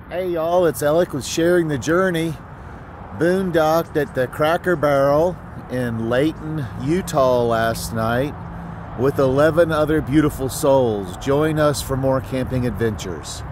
Hey y'all, it's Alec with Sharing the Journey. Boondocked at the Cracker Barrel in Layton, Utah last night with 11 other beautiful souls. Join us for more camping adventures.